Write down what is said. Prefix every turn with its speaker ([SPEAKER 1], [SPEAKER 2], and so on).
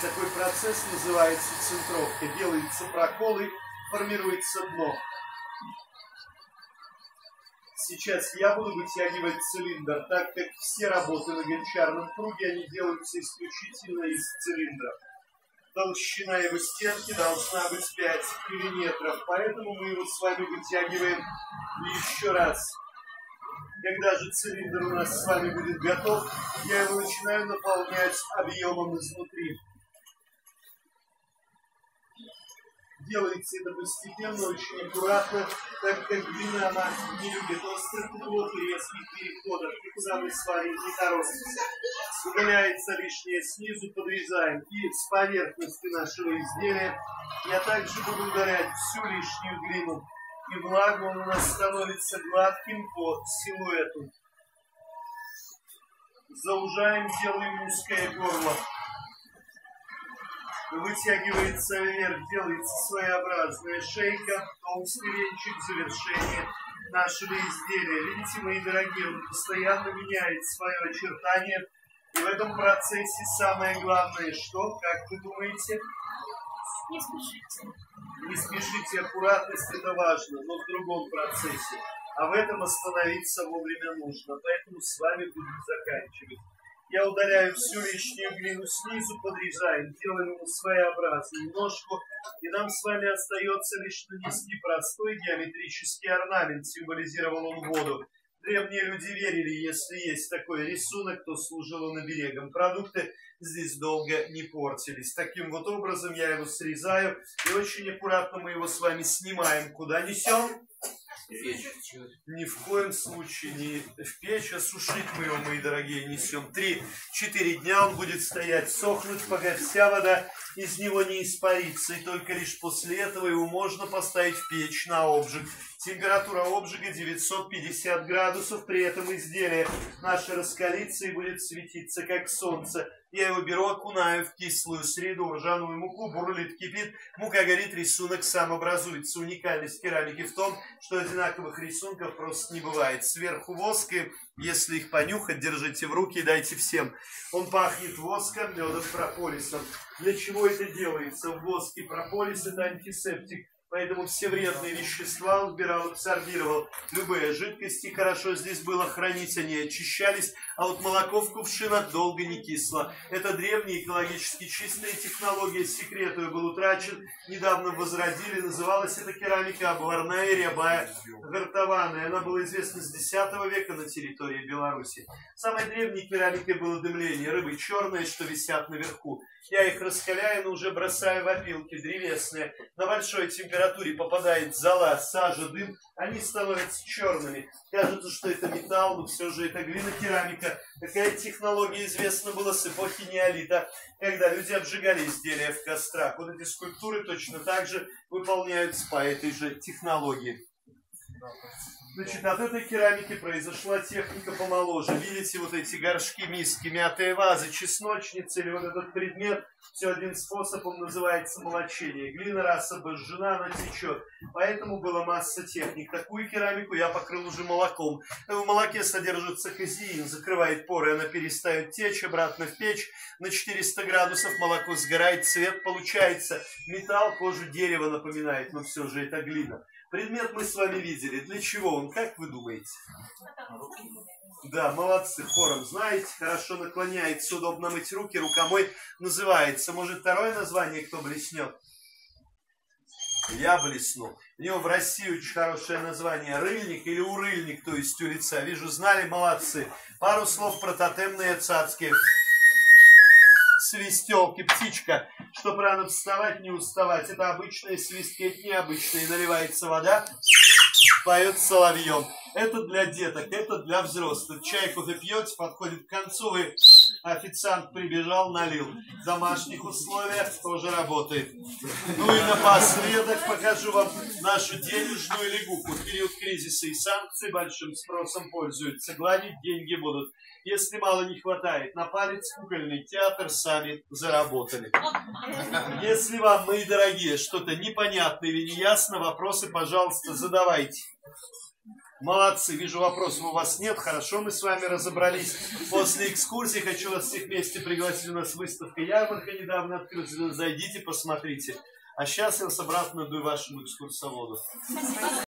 [SPEAKER 1] Такой процесс называется центровка. Делаются проколы, формируется дно. Сейчас я буду вытягивать цилиндр, так как все работы на гончарном круге, они делаются исключительно из цилиндра. Толщина его стенки должна быть 5 миллиметров, поэтому мы его с вами вытягиваем еще раз. Когда же цилиндр у нас с вами будет готов, я его начинаю наполнять объемом изнутри. Делается это постепенно, очень аккуратно, так как глина она не любит острых углов и резких переходов, никуда мы с вами не торопимся. Удаляется лишнее снизу, подрезаем. И с поверхности нашего изделия я также буду удалять всю лишнюю глину. И влагу он у нас становится гладким по силуэту. Заужаем, делаем узкое горло. Вытягивается вверх, делается своеобразная шейка, толстый венчик, завершение нашего изделия. Видите, мои дорогие, он постоянно меняет свое очертание. И в этом процессе самое главное, что, как вы думаете?
[SPEAKER 2] Не спешите.
[SPEAKER 1] Не спешите, аккуратность это важно, но в другом процессе. А в этом остановиться вовремя нужно. Поэтому с вами будем заканчивать. Я удаляю всю лишнюю глину снизу, подрезаем, делаем ему своеобразную ножку. И нам с вами остается лишь нанести простой геометрический орнамент. Символизировал он воду. Древние люди верили, если есть такой рисунок, то служил он оберегом. Продукты здесь долго не портились. Таким вот образом я его срезаю. И очень аккуратно мы его с вами снимаем. Куда несем? Ни в коем случае не в печь, а сушить мы его, мои дорогие, несем. 3-4 дня он будет стоять, сохнуть, пока вся вода из него не испарится. И только лишь после этого его можно поставить в печь на обжиг. Температура обжига 950 градусов. При этом изделие наше раскалится и будет светиться, как солнце. Я его беру, окунаю в кислую среду, ржаную муку, бурлит, кипит, мука горит, рисунок сам образуется. Уникальность керамики в том, что одинаковых рисунков просто не бывает. Сверху воск, и если их понюхать, держите в руки и дайте всем. Он пахнет воском, медом, прополисом. Для чего это делается? Воск и прополис – это антисептик. Поэтому все вредные вещества он убирал, абсорбировал. Любые жидкости хорошо здесь было хранить, они очищались. А вот молоко в кувшинах долго не кисло. Это древняя экологически чистая технология. Секрет ее был утрачен. Недавно возродили. Называлась эта керамика обварная, рябая, гартованная. Она была известна с X века на территории Беларуси. Самой древней керамикой было дымление. Рыбы черные, что висят наверху. Я их раскаляю, но уже бросаю в опилки древесные. На большой температуре попадает зола, сажа, дым. Они становятся черными. Кажется, что это металл, но все же это глинокерамика. Такая технология известна была с эпохи неолита, когда люди обжигали изделия в кострах. Вот эти скульптуры точно так же выполняются по этой же технологии. Значит, от этой керамики произошла техника помоложе. Видите, вот эти горшки, миски, мятые вазы, чесночницы или вот этот предмет, все один способ, он называется молочение. Глина раз обожжена, она течет. Поэтому была масса техник. Такую керамику я покрыл уже молоком. В молоке содержится казеин, закрывает поры, она перестает течь, обратно в печь. На 400 градусов молоко сгорает, цвет получается. Металл, кожу дерева напоминает, но все же это глина. Предмет мы с вами видели. Для чего он? Как вы думаете? Да, молодцы, хором знаете. Хорошо наклоняется, удобно мыть руки. Рукомой называется. Может, второе название кто блеснет? Я блесну. У него в России очень хорошее название. Рыльник или урыльник, то есть улица. Вижу, знали, молодцы. Пару слов про тотемные цацки. Свистелки, птичка, чтоб рано вставать, не уставать. Это обычные свистки, это необычные. Наливается вода, поет соловьем. Это для деток, это для взрослых. Чай, кофе пьете, подходит к концу, вы официант прибежал, налил. В домашних условиях тоже работает. Ну и напоследок покажу вам нашу денежную лягуху. В период кризиса и санкций большим спросом пользуются. Гладить деньги будут. Если мало не хватает, на палец кукольный театр сами заработали. Если вам, мои дорогие, что-то непонятно или неясно, вопросы, пожалуйста, задавайте. Молодцы, вижу, вопросов у вас нет. Хорошо, мы с вами разобрались. После экскурсии хочу вас всех вместе пригласить. У нас выставка ярмарка недавно открылась. Зайдите, посмотрите. А сейчас я вас обратно иду вашему экскурсоводу.